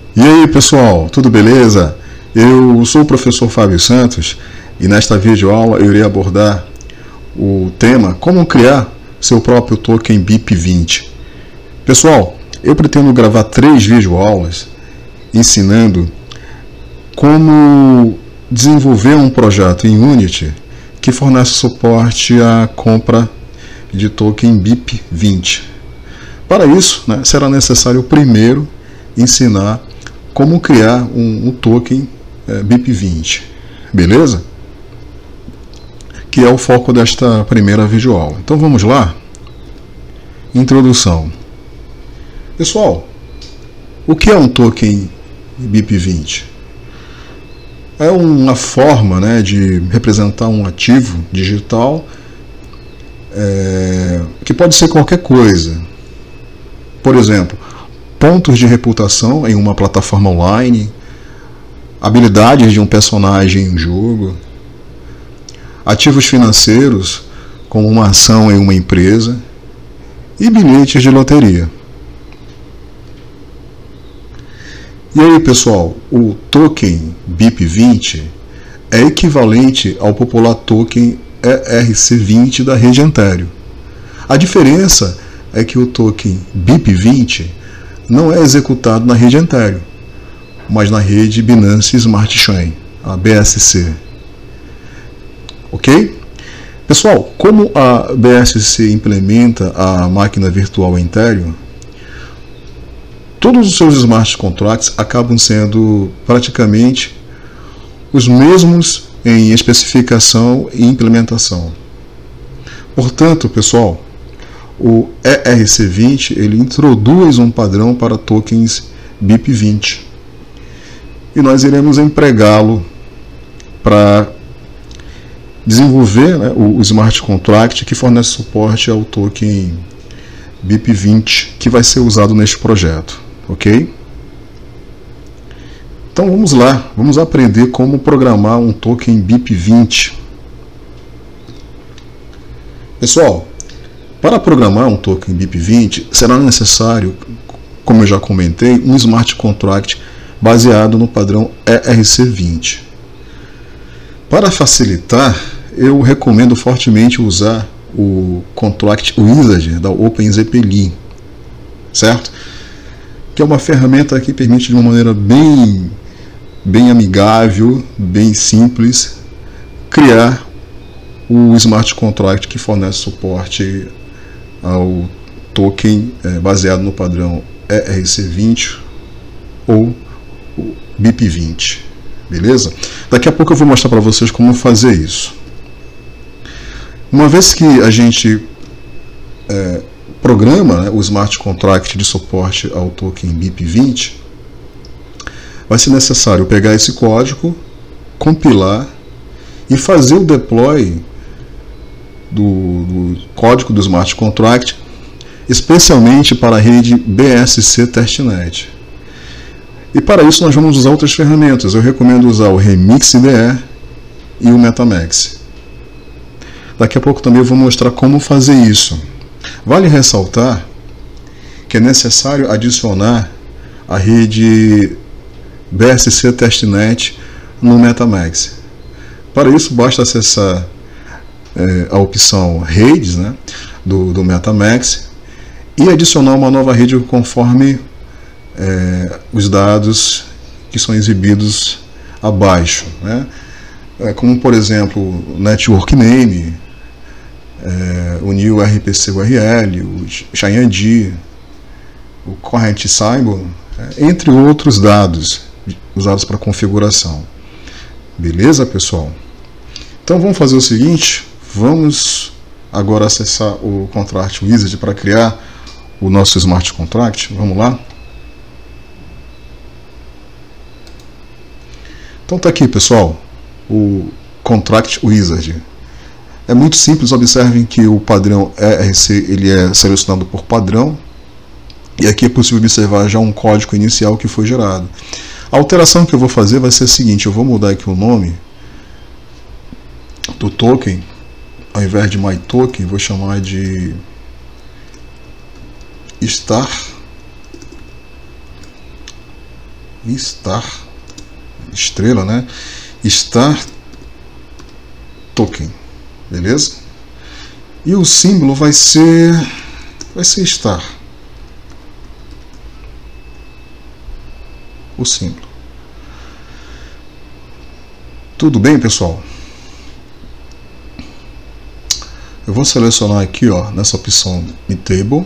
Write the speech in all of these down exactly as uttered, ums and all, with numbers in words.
E aí pessoal, tudo beleza? Eu sou o professor Fábio Santos e nesta videoaula eu irei abordar o tema como criar seu próprio token B I P vinte. Pessoal, eu pretendo gravar três videoaulas ensinando como desenvolver um projeto em Unity que fornece suporte à compra de token B I P vinte. Para isso, né, será necessário primeiro ensinar como criar um, um token é, B I P vinte, beleza? Que é o foco desta primeira videoaula. Então vamos lá? Introdução. Pessoal, o que é um token B I P vinte? É uma forma, né, de representar um ativo digital é, que pode ser qualquer coisa. Por exemplo, pontos de reputação em uma plataforma online, habilidades de um personagem em um jogo, ativos financeiros, como uma ação em uma empresa, e bilhetes de loteria. E aí, pessoal, o token B I P vinte é equivalente ao popular token E R C vinte da rede Ethereum. A diferença é que o token B I P vinte não é executado na rede Ethereum, mas na rede Binance Smart Chain, a B S C. Ok? Pessoal, como a B S C implementa a máquina virtual Ethereum, todos os seus smart contracts acabam sendo praticamente os mesmos em especificação e implementação. Portanto, pessoal, o E R C vinte ele introduz um padrão para tokens B I P vinte e nós iremos empregá-lo para desenvolver, né, o smart contract que fornece suporte ao token B I P vinte que vai ser usado neste projeto, ok? Então vamos lá, vamos aprender como programar um token B I P vinte. Pessoal, para programar um token B I P vinte, será necessário, como eu já comentei, um smart contract baseado no padrão E R C vinte. Para facilitar, eu recomendo fortemente usar o Contract Wizard da OpenZeppelin, certo? Que é uma ferramenta que permite de uma maneira bem, bem amigável, bem simples, criar o smart contract que fornece suporte ao token é, baseado no padrão E R C vinte ou o B I P vinte, beleza? Daqui a pouco eu vou mostrar para vocês como fazer isso. Uma vez que a gente é, programa, né, o smart contract de suporte ao token B I P vinte, vai ser necessário pegar esse código, compilar e fazer o deploy Do, do código do Smart Contract, especialmente para a rede B S C Testnet. E para isso nós vamos usar outras ferramentas. Eu recomendo usar o Remix I D E e o MetaMask. Daqui a pouco também eu vou mostrar como fazer isso. Vale ressaltar que é necessário adicionar a rede B S C Testnet no MetaMask. Para isso basta acessar É, a opção redes, né, do, do MetaMask e adicionar uma nova rede conforme é, os dados que são exibidos abaixo, né, é, como por exemplo o Network Name, é, o New R P C U R L, o Cheyenne I D, o Current Symbol, é, entre outros dados usados para configuração. Beleza, pessoal? Então vamos fazer o seguinte. Vamos agora acessar o Contract Wizard para criar o nosso Smart Contract. Vamos lá? Então está aqui, pessoal, o Contract Wizard. É muito simples, observem que o padrão E R C ele é selecionado por padrão e aqui é possível observar já um código inicial que foi gerado. A alteração que eu vou fazer vai ser a seguinte: eu vou mudar aqui o nome do token. Ao invés de MyToken, vou chamar de Star star, estrela, né? Star token, beleza? E o símbolo vai ser, vai ser star. O símbolo. Tudo bem, pessoal? Eu vou selecionar aqui, ó, nessa opção Mintable,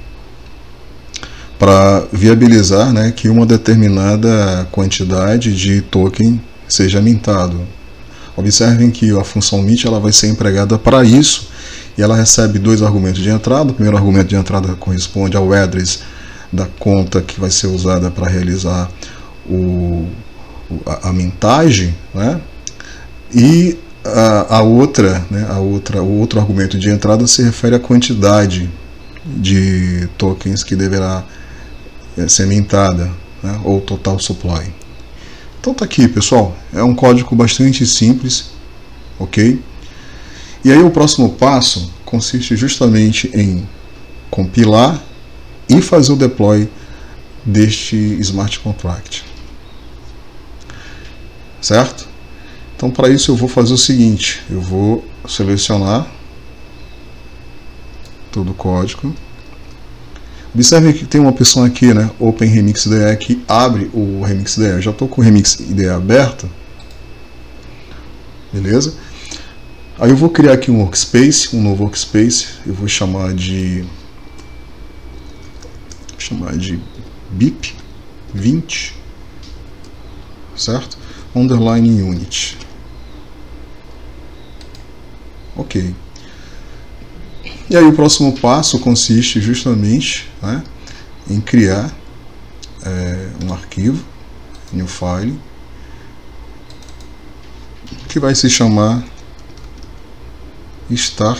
para viabilizar, né, que uma determinada quantidade de token seja mintado. Observem que a função mint ela vai ser empregada para isso e ela recebe dois argumentos de entrada. O primeiro argumento de entrada corresponde ao address da conta que vai ser usada para realizar o, a, a mintagem, né? E a, a outra, né, a outra, o outro argumento de entrada se refere à quantidade de tokens que deverá é, ser mintada, né, ou total supply. Então tá aqui, pessoal, é um código bastante simples, ok? E aí o próximo passo consiste justamente em compilar e fazer o deploy deste smart contract, certo? Então para isso eu vou fazer o seguinte, eu vou selecionar todo o código. Observe que tem uma opção aqui, né, Open Remix I D E, que abre o Remix I D E. Eu já estou com o Remix I D E aberto, beleza? Aí eu vou criar aqui um workspace, um novo workspace. Eu vou chamar de vou chamar de B I P vinte, certo? Underline Unit. Ok. E aí o próximo passo consiste justamente, né, em criar é, um arquivo, new file, que vai se chamar star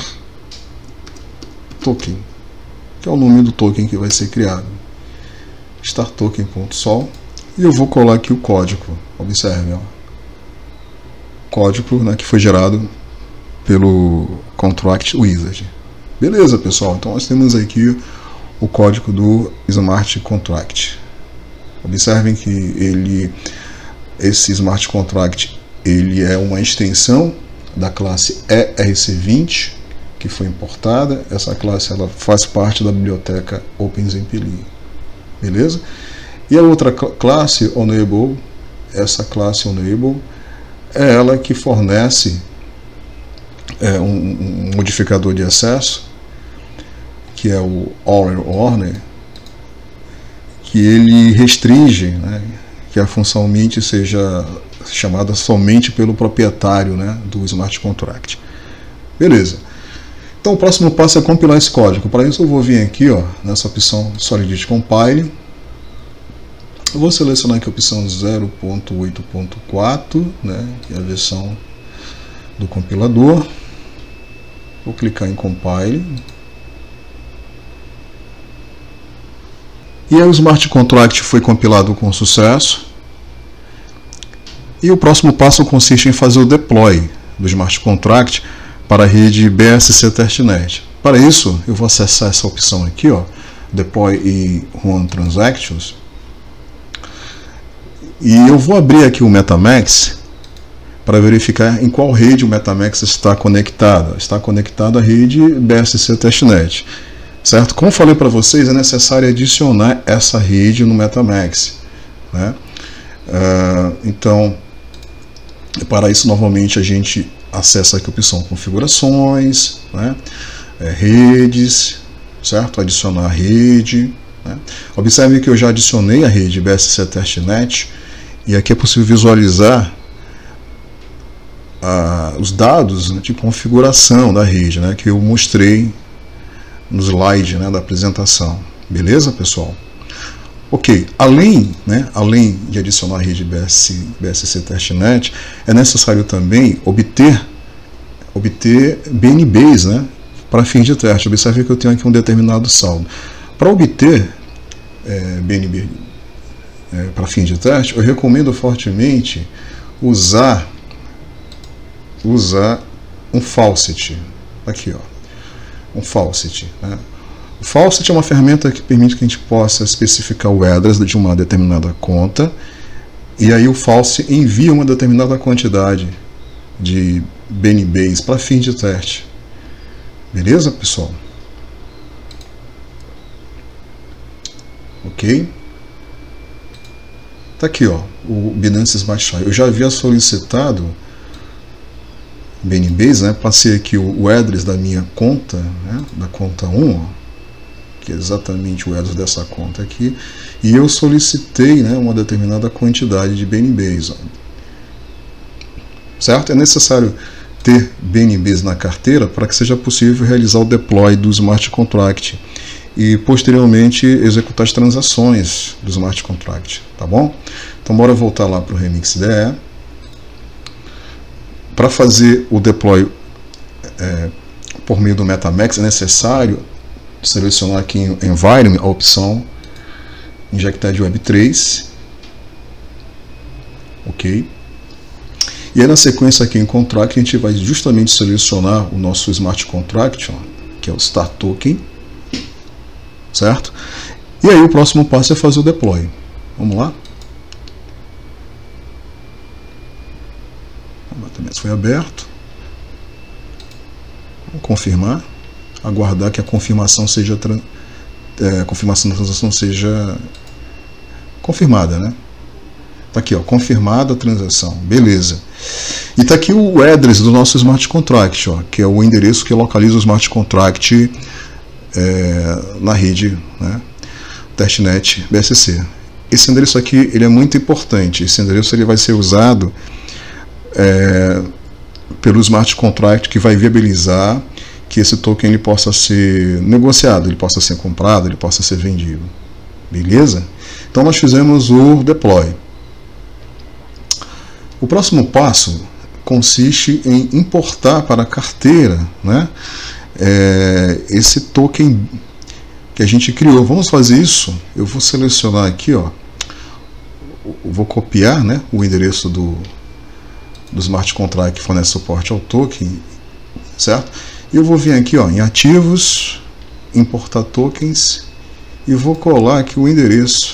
token, que é o nome do token que vai ser criado, star token.sol, e eu vou colar aqui o código. Observe, ó, código, né, que foi gerado pelo Contract Wizard. Beleza, pessoal, então nós temos aqui o código do Smart Contract. Observem que ele, esse Smart Contract, ele é uma extensão da classe E R C vinte, que foi importada. Essa classe ela faz parte da biblioteca OpenZMPLI. Beleza? E a outra classe, Enable, essa classe Enable, é ela que fornece é, um, um modificador de acesso, que é o Order Order, que ele restringe, né, que a função mint seja chamada somente pelo proprietário, né, do Smart Contract. Beleza. Então o próximo passo é compilar esse código. Para isso eu vou vir aqui, ó, nessa opção Solidity Compile. Eu vou selecionar aqui a opção zero ponto oito ponto quatro, né, que é a versão do compilador. Vou clicar em Compile. E aí o Smart Contract foi compilado com sucesso. E o próximo passo consiste em fazer o deploy do Smart Contract para a rede B S C Testnet. Para isso, eu vou acessar essa opção aqui, ó, Deploy e Run Transactions. E eu vou abrir aqui o MetaMask para verificar em qual rede o MetaMask está conectado. Está conectado à rede B S C Testnet. Certo? Como falei para vocês, é necessário adicionar essa rede no MetaMask, né? Uh, então, para isso, novamente, a gente acessa aqui a opção Configurações, né? é, Redes, certo? Adicionar rede. Né? Observe que eu já adicionei a rede B S C Testnet e aqui é possível visualizar uh, os dados, né, de configuração da rede, né, que eu mostrei no slide, né, da apresentação. Beleza, pessoal? Ok, além, né, além de adicionar a rede B S C Testnet, é necessário também obter, obter B N Bs, né, para fins de teste. Observe que eu tenho aqui um determinado saldo. Para obter é, B N B é, para fins de teste, eu recomendo fortemente usar, usar um faucet. Aqui, ó. Um faucet, né? O faucet é uma ferramenta que permite que a gente possa especificar o address de uma determinada conta E aí o false envia uma determinada quantidade de B N Bs para fim de teste. Beleza, pessoal? Ok? Tá aqui, ó, o Binance Smart Chain. Eu já havia solicitado B N Bs, né? Passei aqui o, o address da minha conta, né? Da conta um, ó, que é exatamente o address dessa conta aqui, e eu solicitei, né, uma determinada quantidade de B N Bs. Ó. Certo? É necessário ter B N Bs na carteira para que seja possível realizar o deploy do Smart Contract e posteriormente executar as transações do Smart Contract, tá bom? Então bora voltar lá para o Remix D E. Para fazer o deploy é, por meio do MetaMask é necessário selecionar aqui em Environment a opção Injected Web três, ok? E aí na sequência aqui em Contract a gente vai justamente selecionar o nosso Smart Contract, ó, que é o Start Token, certo? E aí o próximo passo é fazer o deploy. Vamos lá? O MetaMask foi aberto. Vamos confirmar. Aguardar que a confirmação seja é, a confirmação da transação seja confirmada, né? Tá aqui, ó, confirmada a transação, beleza. E tá aqui o address do nosso Smart Contract, ó, que é o endereço que localiza o Smart Contract é, na rede, né, testnet B S C. Esse endereço aqui ele é muito importante. Esse endereço ele vai ser usado é, pelo Smart Contract, que vai viabilizar que esse token ele possa ser negociado, ele possa ser comprado, ele possa ser vendido. Beleza? Então nós fizemos o deploy. O próximo passo consiste em importar para a carteira, né, é, esse token que a gente criou. Vamos fazer isso. Eu vou selecionar aqui, ó, eu vou copiar, né, o endereço do, do Smart Contract que fornece suporte ao token, certo? E eu vou vir aqui, ó, em ativos, importar tokens, e vou colar aqui o endereço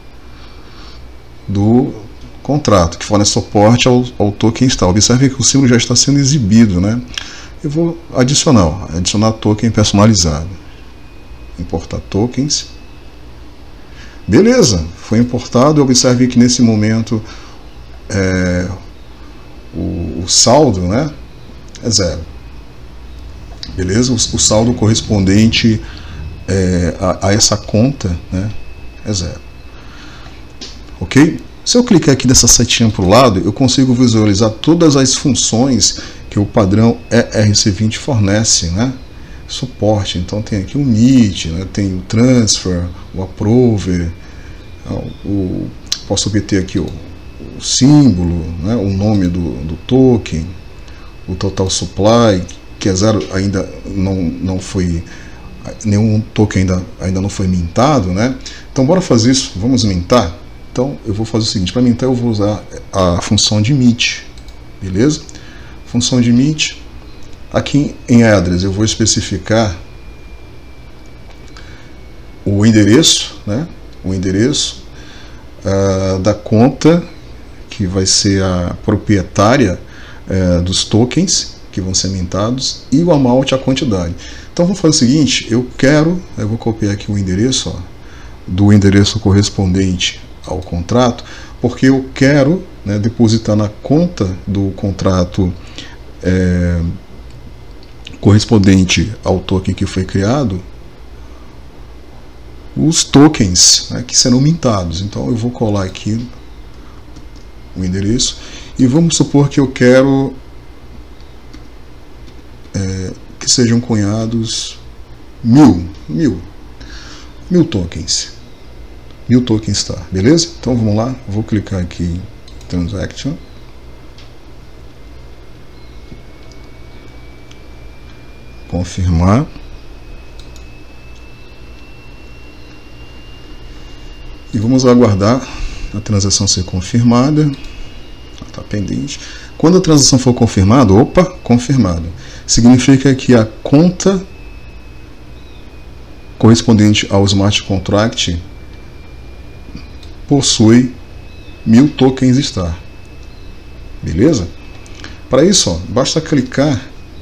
do contrato que fornece suporte ao, ao token install. Observe que o símbolo já está sendo exibido, né? Eu vou adicionar, ó, adicionar token personalizado. Importar tokens. Beleza, foi importado. Observe que nesse momento é, o, o saldo, né, é zero. Beleza? O, o saldo correspondente é, a, a essa conta, né, é zero. Ok? Se eu clicar aqui nessa setinha para o lado, eu consigo visualizar todas as funções que o padrão E R C vinte fornece, né? Suporte. Então tem aqui o Meet, né? Tem o Transfer, o Approver, o, posso obter aqui o, o símbolo, né? O nome do, do token, o Total Supply, que é zero, ainda não, não foi, nenhum token ainda, ainda não foi mintado, né? Então bora fazer isso, vamos mintar. Então eu vou fazer o seguinte, para mintar eu vou usar a função de Meet, beleza? Função de Meet, aqui em address eu vou especificar o endereço, né? O endereço uh, da conta que vai ser a proprietária uh, dos tokens que vão ser mintados e o amount, a quantidade. Então vou fazer o seguinte, eu quero, eu vou copiar aqui o endereço, ó, do endereço correspondente ao contrato, porque eu quero, né, depositar na conta do contrato é, correspondente ao token que foi criado os tokens, né, que serão mintados. Então eu vou colar aqui o endereço e vamos supor que eu quero é, que sejam cunhados mil, mil, mil tokens. Mil tokens está, beleza? Então vamos lá, vou clicar aqui em Transaction. Confirmar. E vamos aguardar a transação ser confirmada. Está pendente. Quando a transação for confirmada, opa, confirmado. Significa que a conta correspondente ao Smart Contract possui mil tokens Star. Beleza? Para isso, ó, basta clicar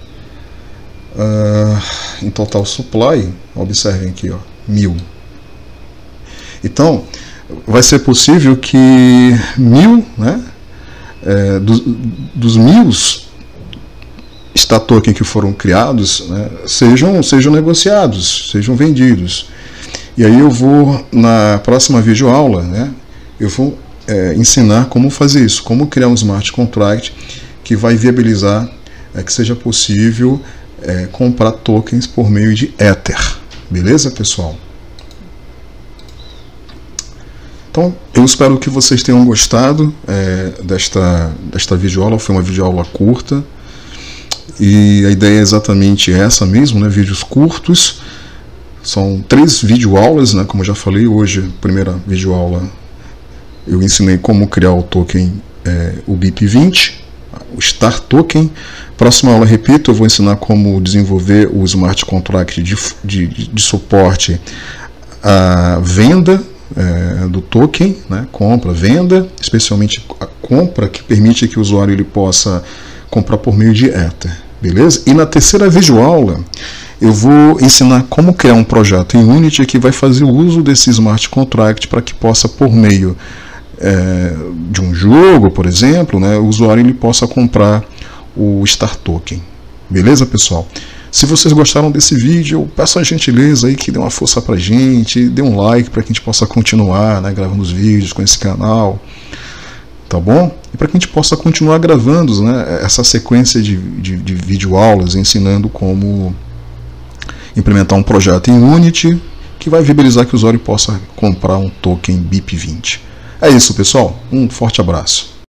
uh, em Total Supply. Observem aqui, ó, mil. Então, vai ser possível que mil, né, é, dos, dos mil Star Token que foram criados, né, sejam, sejam negociados, sejam vendidos. E aí eu vou, na próxima videoaula, né, eu vou é, ensinar como fazer isso, como criar um smart contract que vai viabilizar é, que seja possível é, comprar tokens por meio de Ether. Beleza, pessoal? Então, eu espero que vocês tenham gostado é, desta, desta videoaula. Foi uma videoaula curta e a ideia é exatamente essa mesmo, né? Vídeos curtos. São três videoaulas, né? Como eu já falei hoje, a primeira videoaula eu ensinei como criar o token, é, o B I P vinte, o Star Token. Próxima aula, repito, eu vou ensinar como desenvolver o smart contract de, de, de suporte à venda É, do token, né, compra, venda, especialmente a compra, que permite que o usuário ele possa comprar por meio de Ether, beleza? E na terceira videoaula eu vou ensinar como criar um projeto em Unity que vai fazer o uso desse smart contract para que possa, por meio é, de um jogo, por exemplo, né, o usuário ele possa comprar o Star Token, beleza, pessoal? Se vocês gostaram desse vídeo, eu peço a gentileza aí que dê uma força pra gente, dê um like para que a gente possa continuar, né, gravando os vídeos com esse canal, tá bom? E para que a gente possa continuar gravando, né, essa sequência de, de, de videoaulas ensinando como implementar um projeto em Unity que vai viabilizar que o usuário possa comprar um token B I P vinte. É isso, pessoal. Um forte abraço.